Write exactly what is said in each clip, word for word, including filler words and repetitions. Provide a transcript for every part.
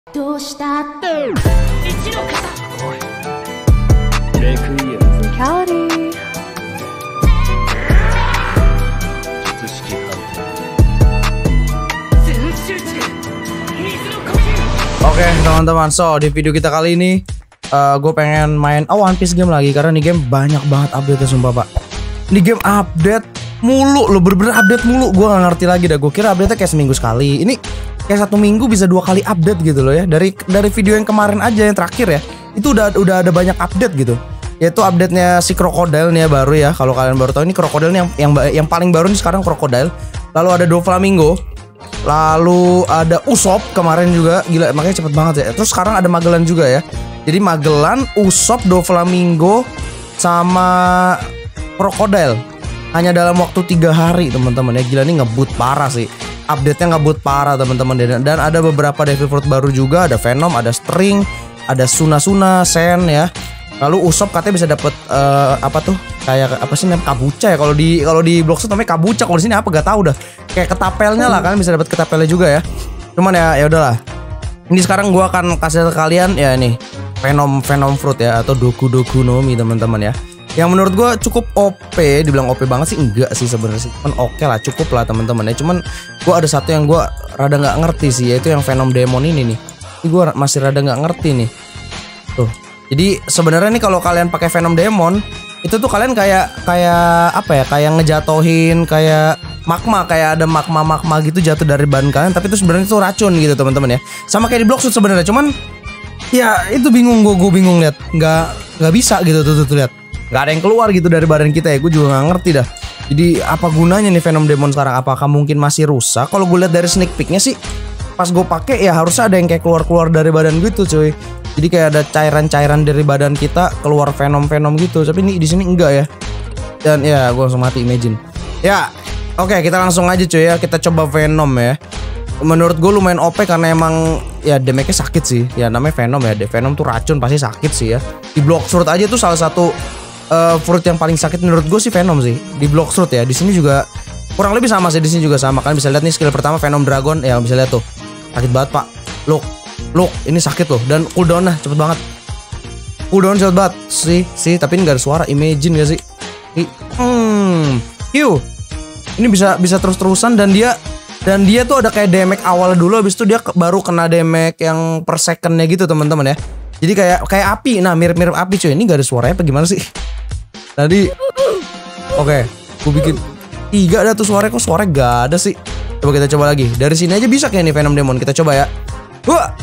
どうしたって Physicality. Oke teman-teman, so di video kita kali ini uh, gue pengen main oh, One Piece game lagi. Karena nih game banyak banget update-nya sumpah pak. Ini game update mulu loh, bener-bener update mulu. Gue gak ngerti lagi dah, gue kira update-nya kayak seminggu sekali. Ini kayak satu minggu bisa dua kali update gitu loh ya. Dari dari video yang kemarin aja yang terakhir ya, itu udah udah ada banyak update gitu. Yaitu update-nya si Crocodile nih ya baru ya. Kalau kalian baru tahu, ini Crocodile nih yang yang yang paling baru nih sekarang Crocodile. Lalu ada Doflamingo. Lalu ada Usopp kemarin juga, gila makanya cepet banget ya. Terus sekarang ada Magellan juga ya. Jadi Magellan, Usopp, Doflamingo sama Crocodile hanya dalam waktu tiga hari teman-teman ya. Gila nih ngebut parah sih. Update-nya ngebut parah teman-teman. Dan ada beberapa Devil Fruit baru juga. Ada Venom, ada String, ada Suna-Suna, Sen ya. Lalu Usopp katanya bisa dapat uh, apa tuh? Kayak apa sih namanya, kabuca ya. Kalau di kalau di Bloxroot namanya kabuca. Kalau di sini apa gak tahu dah. Kayak ketapelnya lah, kalian bisa dapat ketapelnya juga ya. Cuman ya ya udahlah. Ini sekarang gua akan kasih ke kalian ya nih Venom Venom Fruit ya, atau Doku Doku no Mi teman-teman ya. Yang menurut gua cukup O P, dibilang O P banget sih enggak sih sebenarnya sih. Cuman oke lah, cukup lah teman-teman ya. Cuman gua ada satu yang gua rada nggak ngerti sih, yaitu yang Venom Demon ini nih. Ini gua masih rada nggak ngerti nih. Tuh. Jadi sebenarnya nih kalau kalian pakai Venom Demon itu tuh kalian kayak kayak apa ya? Kayak ngejatohin kayak magma, kayak ada magma-magma gitu jatuh dari ban kalian, tapi itu sebenarnya itu racun gitu teman-teman ya. Sama kayak di Bloxroot sebenarnya, cuman ya itu bingung gue, gue bingung lihat, nggak nggak bisa gitu tuh tuh, tuh lihat, nggak ada yang keluar gitu dari badan kita ya. Gue juga nggak ngerti dah. Jadi apa gunanya nih Venom Demon sekarang? Apakah mungkin masih rusak? Kalau gue lihat dari sneak peeknya sih, pas gue pakai ya harusnya ada yang kayak keluar-keluar dari badan gitu cuy. Jadi kayak ada cairan-cairan dari badan kita keluar Venom-Venom gitu. Tapi ini di sini enggak ya. Dan ya gue langsung mati, imagine. Ya. Oke, kita langsung aja cuy ya. Kita coba Venom ya. Menurut gue lumayan O P karena emang ya damage-nya sakit sih. Ya namanya Venom ya. Venom tuh racun, pasti sakit sih ya. Di Bloxroot aja tuh salah satu uh, fruit yang paling sakit menurut gue sih Venom sih. Di Bloxroot ya. Di sini juga kurang lebih sama sih. Di sini juga sama. Kalian bisa lihat nih skill pertama Venom Dragon. Ya bisa lihat tuh. Sakit banget pak. Look, look, ini sakit loh. Dan cooldown-nya cepet banget. Cooldown cepet banget sih, sih. Tapi ini gak ada suara. Imagine gak sih? Hmm, Hiu. Ini bisa bisa terus-terusan dan dia dan dia tuh ada kayak damage awal dulu, habis itu dia ke, baru kena damage yang per secondnya gitu teman-teman ya. Jadi kayak kayak api, nah mirip-mirip api cuy. Ini gak ada suaranya apa gimana sih? Tadi, oke, okay, gue bikin tiga ada tuh suaranya, kok suaranya gak ada sih? Coba kita coba lagi. Dari sini aja bisa kayak nih Venom Demon. Kita coba ya. Wah,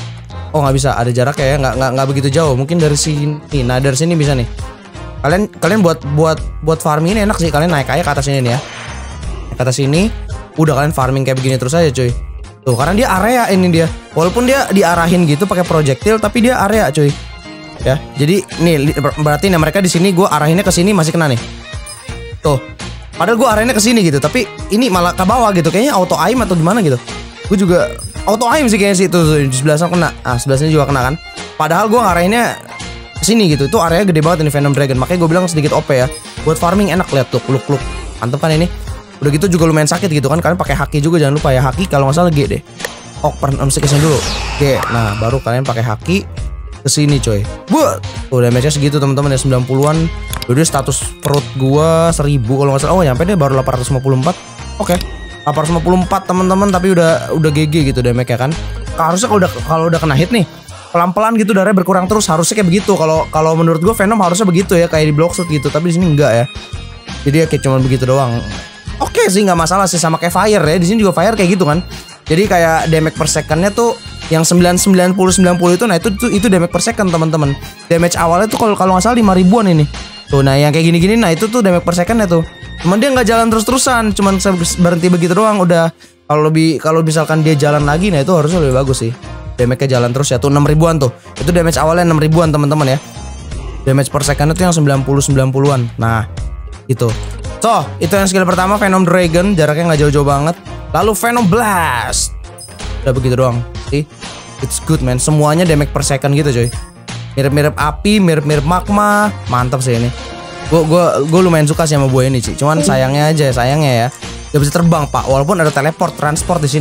oh nggak bisa, ada jarak ya, nggak nggak nggak begitu jauh. Mungkin dari sini, nah dari sini bisa nih. Kalian kalian buat buat buat farming ini enak sih. Kalian naik aja ke atas ini nih ya. Ke atas ini, udah kalian farming kayak begini terus aja cuy. Tuh karena dia area ini dia. Walaupun dia diarahin gitu pakai projectile, tapi dia area cuy. Ya, jadi nih berarti nih mereka di sini gue arahinnya ke sini masih kena nih. Tuh, padahal gue arahinnya ke sini gitu, tapi ini malah ke bawah gitu. Kayaknya auto aim atau gimana gitu. Gue juga auto aim sih kayaknya sih itu di sebelah sana kena. Ah sebelah sini juga kena kan. Padahal gue ngarahinnya sini gitu. Itu area gede banget ini Venom Dragon. Makanya gue bilang sedikit O P ya. Buat farming enak, lihat tuh, look look. Mantep kan ini. Udah gitu juga lumayan sakit gitu kan. Kalian pakai haki juga, jangan lupa ya. Haki kalau nggak salah G deh. Oh pernah mesti kesini dulu. G. Nah baru kalian pakai haki kesini coy. Buat. Tuh damage-nya segitu teman-teman ya, sembilan puluhan. Udah status perut gua seribu kalau nggak salah. Oh nyampe deh baru delapan ratus lima puluh empat. Oke. Okay. delapan ratus lima puluh empat teman-teman, tapi udah udah G G gitu damage ya kan. Harusnya kalau udah kalau udah kena hit nih pelan-pelan gitu darahnya berkurang terus, harusnya kayak begitu. Kalau kalau menurut gua Venom harusnya begitu ya, kayak di Bloxroot gitu, tapi di sini enggak ya. Jadi ya kayak cuma begitu doang. Oke sih nggak masalah sih, sama kayak Fire ya. Di sini juga Fire kayak gitu kan. Jadi kayak damage per secondnya tuh yang sembilan sembilan puluh sembilan puluh itu, nah itu itu, itu damage per second teman-teman. Damage awalnya tuh kalau kalau nggak salah lima ribuan ini. Tuh nah yang kayak gini-gini, nah itu tuh damage per secondnya tuh. Cuman dia nggak jalan terus-terusan, cuman berhenti begitu doang udah. Kalau lebih kalau misalkan dia jalan lagi, nah itu harusnya lebih bagus sih. Damage-nya jalan terus ya tuh enam ribuan tuh. Itu damage awalnya enam ribuan teman-teman ya. Damage per second itu yang sembilan puluh sembilan puluhan. Nah, itu. So, itu yang skill pertama Venom Dragon, jaraknya nggak jauh-jauh banget. Lalu Venom Blast. Udah begitu doang. See? It's good man. Semuanya damage per second gitu coy. Mirip-mirip api, mirip-mirip magma. Mantap sih ini. Gue gue gue lumayan suka sih sama buah ini sih. Cuman sayangnya aja, sayangnya ya. Gak bisa terbang pak. Walaupun ada teleport, transport di sini ya.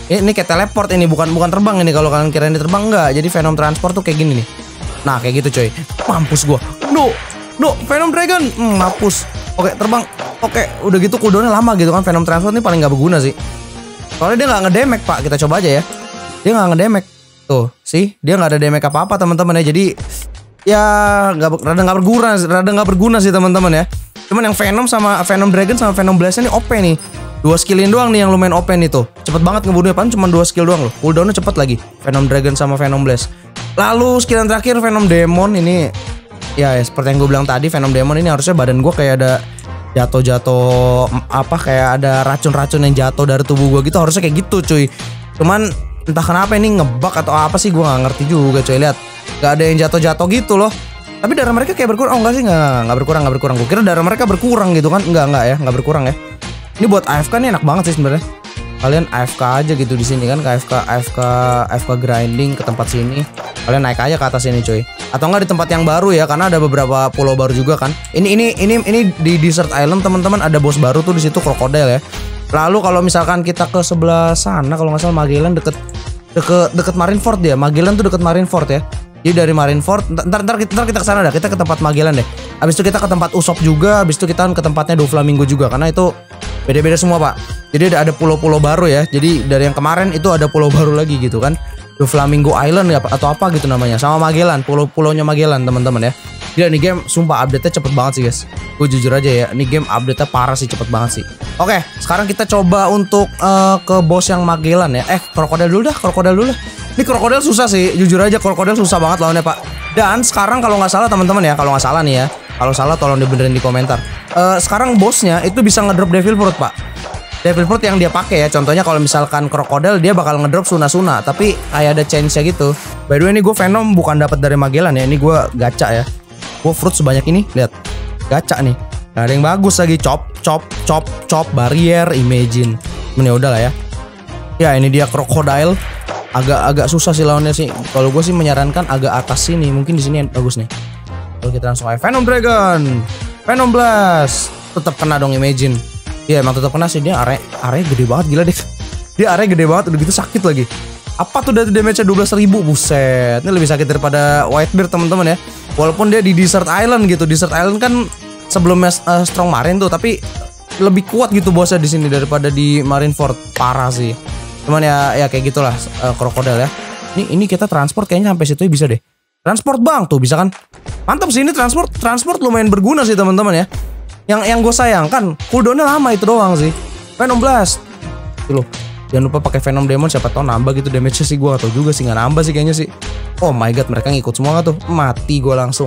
Ini, ini kayak teleport ini, bukan bukan terbang ini. Kalau kalian kira ini terbang, enggak. Jadi Venom transport tuh kayak gini nih. Nah kayak gitu coy. Mampus gua. No, no, Venom Dragon. Hmm, mampus. Oke terbang. Oke, udah gitu cooldownnya lama gitu kan. Venom transport ini paling nggak berguna sih. Soalnya dia nggak ngedamage pak. Kita coba aja ya. Dia nggak ngedamage. Tuh, sih dia nggak ada damage apa-apa teman-teman ya. Jadi ya nggak rada nggak berguna, rada nggak berguna sih teman-teman ya. Cuman yang Venom sama Venom Dragon sama Venom Blast ini O P nih. Dua skillin doang nih yang lumayan O P nih tuh. Cepet banget ngebunuhnya, pan cuma dua skill doang loh. Cooldownnya cepet lagi. Venom Dragon sama Venom Blast. Lalu skill yang terakhir Venom Demon ini. Ya, ya seperti yang gue bilang tadi, Venom Demon ini harusnya badan gue kayak ada jatuh-jatuh apa, kayak ada racun-racun yang jatuh dari tubuh gue gitu. Harusnya kayak gitu cuy. Cuman entah kenapa ini ngebug atau apa sih, gue nggak ngerti juga cuy. Lihat, nggak ada yang jatuh-jatuh gitu loh. Tapi darah mereka kayak berkurang. Oh enggak sih, nggak nggak berkurang nggak berkurang. Gue kira darah mereka berkurang gitu kan. Enggak enggak ya, nggak berkurang ya. Ini buat A F K nih enak banget sih sebenarnya. Kalian A F K aja gitu di sini kan, ke A F K A F K A F K grinding ke tempat sini. Kalian naik aja ke atas ini cuy. Atau enggak di tempat yang baru ya, karena ada beberapa pulau baru juga kan. Ini ini ini ini di Desert Island teman-teman, ada bos baru tuh di situ, krokodil ya. Lalu kalau misalkan kita ke sebelah sana, kalau nggak salah Magellan deket deket deket Marineford ya. Magellan tuh deket Marineford ya. Jadi dari Marineford, ntar, ntar, ntar kita ke sana dah, kita ke tempat Magellan deh. Abis itu kita ke tempat Usopp juga, abis itu kita ke tempatnya Doflamingo juga, karena itu beda-beda semua pak. Jadi ada ada pulau-pulau baru ya. Jadi dari yang kemarin itu ada pulau baru lagi gitu kan. Doflamingo Island ya, atau apa gitu namanya. Sama Magellan, pulau-pulaunya Magellan teman-teman ya. Gila nih game, sumpah update-nya cepet banget sih guys. Gue jujur aja ya, ini game update-nya parah sih, cepet banget sih. Oke, sekarang kita coba untuk uh, ke bos yang Magellan ya. Eh, krokodil dulu dah, krokodil dulu dah. Ini krokodil susah sih, jujur aja krokodil susah banget lawannya pak. Dan sekarang kalau nggak salah teman-teman ya, kalau nggak salah nih ya, kalau salah tolong dibenerin di komentar. Uh, sekarang bosnya itu bisa ngedrop Devil Fruit pak. Devil Fruit yang dia pakai ya, contohnya kalau misalkan krokodil dia bakal ngedrop Suna-Suna, tapi kayak ada change-nya gitu. By the way ini gue Venom bukan dapat dari Magellan ya, ini gue gacha ya. Gue fruit sebanyak ini, lihat, gacha nih. Gak ada yang bagus lagi, chop, chop, chop, chop, barrier, imagine. Ini udah lah ya. Ya ini dia krokodil. Agak-agak susah sih lawannya sih. Kalau gue sih menyarankan agak atas sini. Mungkin di sini yang bagus nih. Kalau kita langsung aja Venom Dragon, Venom Blast, tetap kena dong imagine. Iya emang tetap kena sih, dia area area gede banget gila deh. Dia area gede banget udah gitu sakit lagi. Apa tuh dari damage-nya dua belas ribu, buset. Ini lebih sakit daripada Whitebeard teman-teman ya. Walaupun dia di Desert Island gitu. Desert Island kan sebelumnya uh, Strong Marine tuh, tapi lebih kuat gitu bosnya di sini daripada di Marineford. Parah sih. Cuman ya ya kayak gitulah uh, krokodil ya. Ini ini kita transport kayaknya sampai situ bisa deh. Transport bang tuh bisa kan? Mantap sih ini transport transport lumayan berguna sih teman-teman ya. Yang yang gue sayangkan cooldownnya lama itu doang sih. Venom Blast. Tuh loh. Jangan lupa pakai Venom Demon, siapa tau nambah gitu damage-nya sih, gue atau juga sih nggak nambah sih kayaknya sih. Oh my god mereka ngikut semua gak tuh? Mati gue langsung.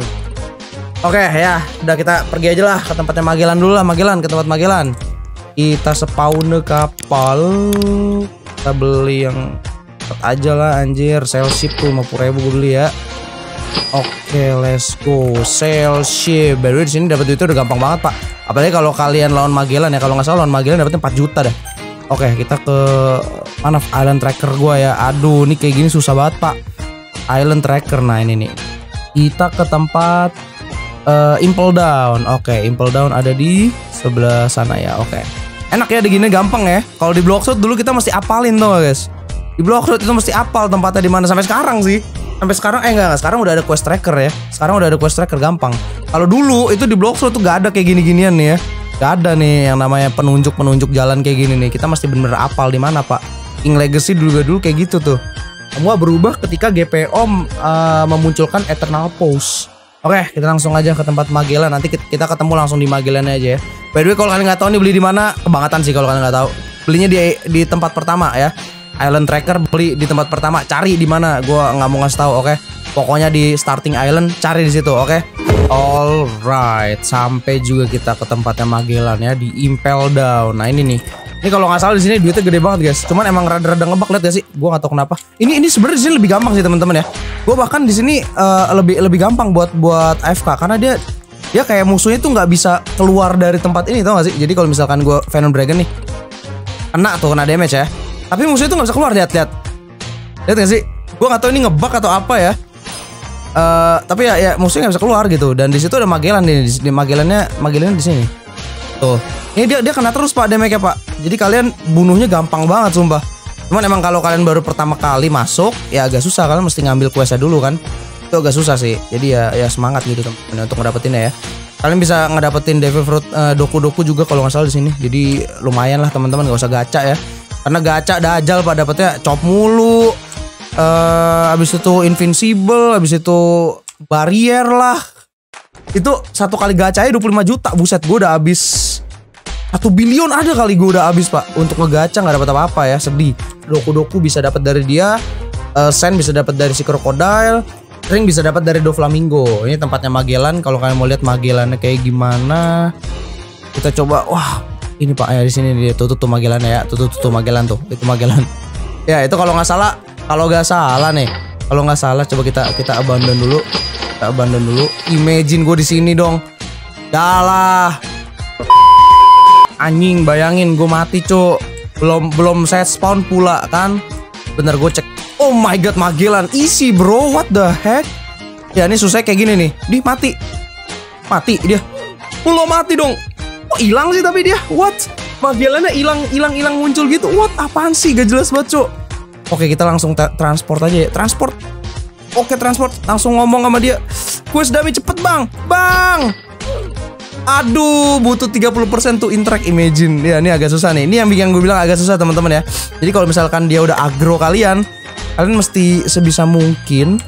Oke ya, udah kita pergi aja lah ke tempatnya Magellan dulu lah, Magellan ke tempat Magellan. Kita spawn kapal. Kita beli yang aja lah anjir, sail ship tuh lima puluh ribu gue beli ya. Oke, let's go. Sail ship. By the way di sini dapat duitnya udah gampang banget, Pak. Apalagi kalau kalian lawan Magellan ya. Kalau nggak salah lawan Magellan dapatnya empat juta dah. Oke, kita ke mana Island Tracker gua ya. Aduh, ini kayak gini susah banget, Pak. Island Tracker. Nah, ini nih. Kita ke tempat uh, Impel Down. Oke, Impel Down ada di sebelah sana ya. Oke. Enak ya, gini gampang ya. Kalau di Bloxroot dulu kita mesti apalin tuh, guys. Di Bloxroot itu mesti apal tempatnya di mana sampai sekarang sih. Sampai sekarang eh enggak, enggak, sekarang udah ada quest tracker ya. Sekarang udah ada quest tracker gampang. Kalau dulu itu di Bloxroot tuh gak ada kayak gini-ginian nih ya. Gak ada nih yang namanya penunjuk-penunjuk jalan kayak gini nih. Kita mesti bener-bener apal di mana, Pak. King Legacy dulu dulu kayak gitu tuh. Semua berubah ketika G P O uh, memunculkan Eternal Pause. Oke, kita langsung aja ke tempat Magellan. Nanti kita ketemu langsung di Magellan aja ya. By the way, kalau kalian nggak tahu nih beli di mana, kebangetan sih kalau kalian nggak tahu. Belinya di di tempat pertama ya. Island Tracker beli di tempat pertama. Cari di mana? Gua nggak mau ngasih tahu, oke? Pokoknya di starting island, cari di situ, oke? Alright, sampai juga kita ke tempatnya Magellan ya di Impel Down. Nah ini nih, ini kalau nggak salah di sini duitnya gede banget guys. Cuman emang rada-rada ngebug, lihat gak sih? Gue nggak tahu kenapa. Ini ini sebenarnya di sini lebih gampang sih teman-teman ya. Gue bahkan di sini uh, lebih lebih gampang buat buat A F K karena dia dia kayak musuhnya tuh nggak bisa keluar dari tempat ini, tau gak sih? Jadi kalau misalkan gue Venom Dragon nih, kena tuh kena damage ya. Tapi musuhnya tuh nggak bisa keluar, lihat-lihat. Lihat gak sih? Gue nggak tahu ini ngebug atau apa ya. Uh, tapi ya, ya musuhnya nggak bisa keluar gitu. Dan di situ ada Magellan nih, di, di Magellannya Magellan di sini. Tuh, ini dia dia kena terus Pak damage-nya Pak. Jadi kalian bunuhnya gampang banget sumpah. Cuman emang kalau kalian baru pertama kali masuk ya agak susah, kalian mesti ngambil questnya dulu kan. Itu agak susah sih. Jadi ya ya semangat gitu teman-teman untuk ngedapetinnya ya. Kalian bisa ngedapetin Devil Fruit uh, doku-doku juga kalau nggak salah di sini. Jadi lumayan lah teman-teman, nggak usah gacha ya. Karena gacha dajal Pak, dapetnya chop mulu. Uh, abis itu invincible, abis itu barrier lah. Itu satu kali gacanya dua puluh lima juta. Buset, gue udah habis satu bilion ada kali gue udah habis Pak. Untuk ngegacha nggak dapat apa-apa ya, sedih. Doku-doku bisa dapat dari dia, uh, Sen bisa dapat dari si Crocodile, Ring bisa dapat dari Doflamingo. Ini tempatnya Magellan. Kalau kalian mau lihat Magellannya kayak gimana, kita coba. Wah, ini Pak ya, di sini dia tuh tuh Magellan ya, tuh tuh tuh Magellan tuh, itu Magellan. Ya itu kalau nggak salah, kalau nggak salah nih, kalau nggak salah coba kita kita abandon dulu, kita abandon dulu. Imagine gue di sini dong, dalah. Anjing, bayangin gue mati cuk, belum belum saya spawn pula kan. Bener, gue cek. Oh my god, Magellan easy bro, what the heck. Ya ini susah kayak gini nih, di mati, mati dia, belum mati dong. Oh hilang sih tapi dia, what? Magellannya hilang hilang hilang muncul gitu, what? Apaan sih, gak jelas banget cuk. Oke kita langsung transport aja ya, transport. Oke transport, langsung ngomong sama dia. Quest dummy cepet bang, bang. Aduh, butuh tiga puluh persen tuh interact imagine. Ya, ini agak susah nih. Ini yang bikin gue bilang agak susah teman-teman ya. Jadi kalau misalkan dia udah aggro kalian, kalian mesti sebisa mungkin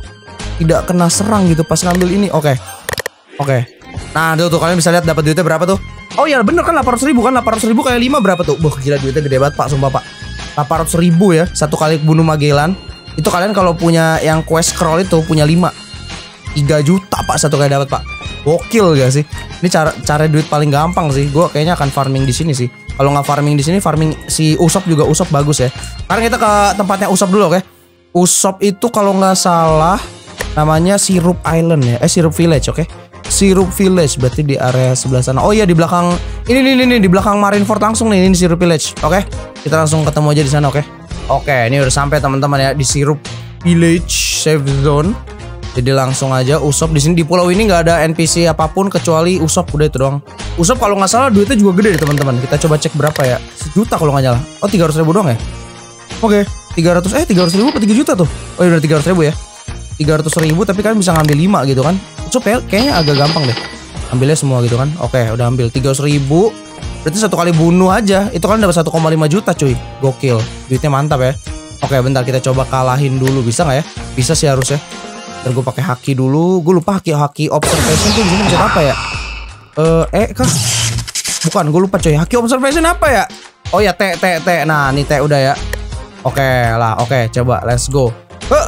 tidak kena serang gitu pas ngambil ini. Oke. Oke. Nah, tuh, tuh kalian bisa lihat dapat duitnya berapa tuh. Oh iya bener kan, delapan ratus ribu kan. delapan ratus ribu kali lima berapa tuh? Wah, gila duitnya gede banget Pak, sumpah Pak. delapan ratus ribu ya, satu kali bunuh Magellan. Itu kalian kalau punya yang quest scroll itu punya lima, tiga juta Pak satu kali dapat Pak. Gokil gak sih? Ini cara cara duit paling gampang sih. Gue kayaknya akan farming di sini sih. Kalau nggak farming di sini, farming si Usopp juga. Usopp bagus ya. Sekarang kita ke tempatnya Usopp dulu, oke? Usopp itu kalau nggak salah namanya Syrup Island ya. Eh Syrup Village, oke? Syrup Village berarti di area sebelah sana. Oh iya di belakang ini nih nih, nih di belakang Marineford langsung nih, ini Syrup Village, oke? Kita langsung ketemu aja di sana, oke? Oke, ini udah sampai teman-teman ya di Syrup Village Safe Zone. Jadi langsung aja Usopp di sini, di pulau ini nggak ada N P C apapun kecuali Usopp, udah itu doang. Usopp kalau nggak salah duitnya juga gede deh teman-teman. Kita coba cek berapa ya, sejuta kalau nggak nyala. Oh tiga ratus ribu doang ya. Oke, tiga ratus eh tiga ratus ribu apa tiga juta tuh? Oh iya udah tiga ratus ribu ya. tiga ratus ribu tapi kalian bisa ngambil lima gitu kan. Usopp kayaknya agak gampang deh. Ambilnya semua gitu kan. Oke udah ambil tiga ratus ribu. Berarti satu kali bunuh aja itu kan dapat satu koma lima juta cuy. Gokil, duitnya mantap ya. Oke bentar kita coba kalahin dulu, bisa nggak ya? Bisa sih harusnya. Ntar gue pakai haki dulu. Gue lupa haki haki observation tuh di sini bisa apa ya? Eh, eh kah? Bukan, gue lupa coy. Haki observation apa ya? Oh ya T T T. Nah, nih T udah ya. Oke lah, oke coba let's go. Huh.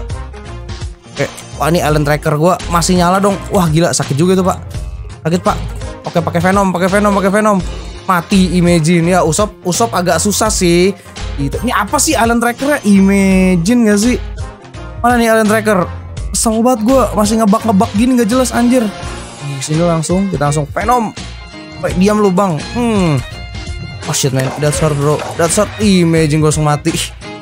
Oke, wah ini Island Tracker gue masih nyala dong. Wah gila sakit juga tuh Pak. Sakit Pak. Oke pakai Venom, pakai Venom, pakai Venom. Mati imagine ya. Usopp, Usopp agak susah sih. Gitu. Ini apa sih Island Trackernya? Imagine gak sih? Mana nih Island Tracker? Kesel banget gue, masih ngebak-ngebak gini gak jelas anjir. Di sini langsung, kita langsung Venom. Baik, diam lu bang. Hmm. Oh shit man, that's hard bro, that's hard. Imagine gue langsung mati.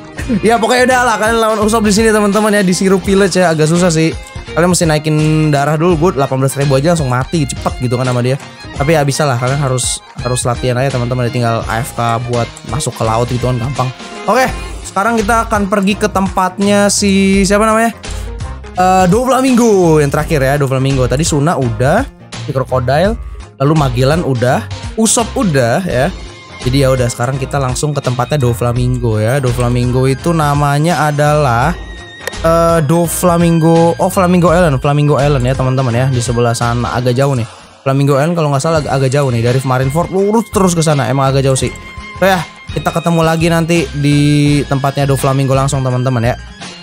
Ya pokoknya udah lah, kalian lawan Usopp di sini teman-teman ya, di Syrup Village ya. Agak susah sih. Kalian mesti naikin darah dulu. Gue delapan belas ribu aja langsung mati cepet gitu kan sama dia. Tapi ya bisa lah, kalian harus harus latihan aja teman-teman. Tinggal A F K buat masuk ke laut gitu kan gampang. Oke, sekarang kita akan pergi ke tempatnya si siapa namanya? Uh, Doflamingo yang terakhir ya, Doflamingo. Tadi Suna udah, si Crocodile, lalu Magellan udah, Usopp udah ya. Jadi ya udah sekarang kita langsung ke tempatnya Doflamingo ya. Doflamingo itu namanya adalah uh, Doflamingo, oh Flamingo Island, Flamingo Island ya teman-teman ya, di sebelah sana agak jauh nih. Flamingo Island kalau nggak salah agak, agak jauh nih dari Marineford lurus terus ke sana, emang agak jauh sih. So ya kita ketemu lagi nanti di tempatnya Doflamingo langsung teman-teman ya.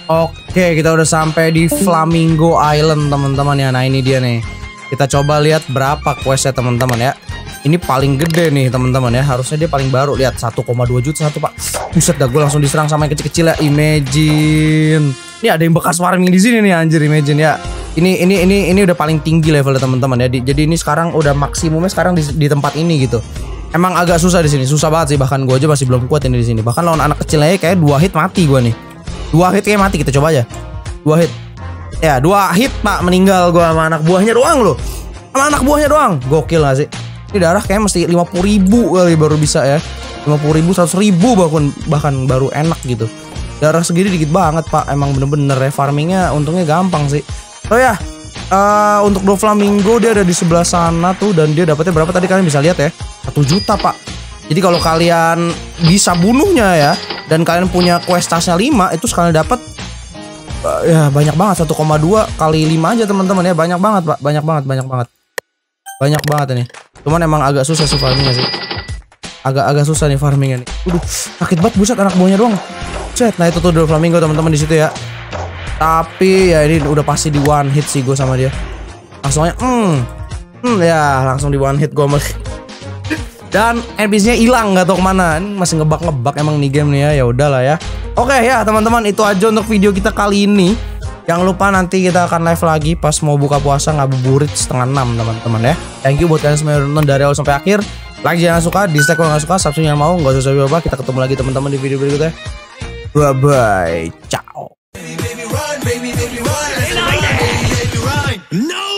Oke, kita udah sampai di Flamingo Island teman-teman ya. Nah ini dia nih. Kita coba lihat berapa questnya teman-teman ya. Ini paling gede nih teman-teman ya. Harusnya dia paling baru. Lihat satu koma dua juta satu Pak. Buset dah, gue langsung diserang sama yang kecil-kecil ya. Imagine. Ini ada yang bekas farming di sini nih anjir, imagine ya. Ini ini ini ini udah paling tinggi levelnya teman-teman ya. Jadi ini sekarang udah maksimumnya sekarang di, di tempat ini gitu. Emang agak susah di sini, susah banget sih. Bahkan gue aja masih belum kuat ini di sini. Bahkan lawan anak kecilnya kayak dua hit mati gue nih. Dua hit kayak mati, kita coba aja. Dua hit. Ya, dua hit Pak, meninggal gua sama anak buahnya doang loh. Sama anak buahnya doang. Gokil gak sih? Ini darah kayak mesti lima puluh ribu kali baru bisa ya. lima puluh ribu, seratus ribu bahkan bahkan baru enak gitu. Darah segini dikit banget pak, emang bener-bener ya farmingnya untungnya gampang sih. Oh ya, uh, untuk Doflamingo dia ada di sebelah sana tuh dan dia dapatnya berapa tadi kalian bisa lihat ya, satu juta pak. Jadi kalau kalian bisa bunuhnya ya dan kalian punya quest tasnya lima itu sekalian dapat uh, ya banyak banget, satu koma dua kali lima aja teman-teman ya, banyak banget pak, banyak banget, banyak banget. Banyak banget ini. Cuman emang agak susah sih farmingnya sih. Agak-agak susah nih farmingnya nih. Udah sakit banget buset anak buahnya doang. Set, nah itu tuh Doflamingo teman-teman di situ ya. Tapi ya ini udah pasti di one hit sih gue sama dia. Langsung aja, hmm, hmm ya langsung di one hit gue. Dan N P C-nya hilang nggak tahu kemana. Ini masih ngebak-ngebak emang nih game nih ya. Ya udahlah ya. Oke ya teman-teman, itu aja untuk video kita kali ini. Jangan lupa nanti kita akan live lagi pas mau buka puasa ngabuburit setengah enam teman-teman ya. Thank you buat kalian semua yang nonton dari awal sampai akhir. Like jangan suka, dislike kalau nggak suka, subscribe jangan mau, nggak usah coba. Kita ketemu lagi teman-teman di video berikutnya. Bye bye, ciao. Baby, baby, run, baby, baby, run. No!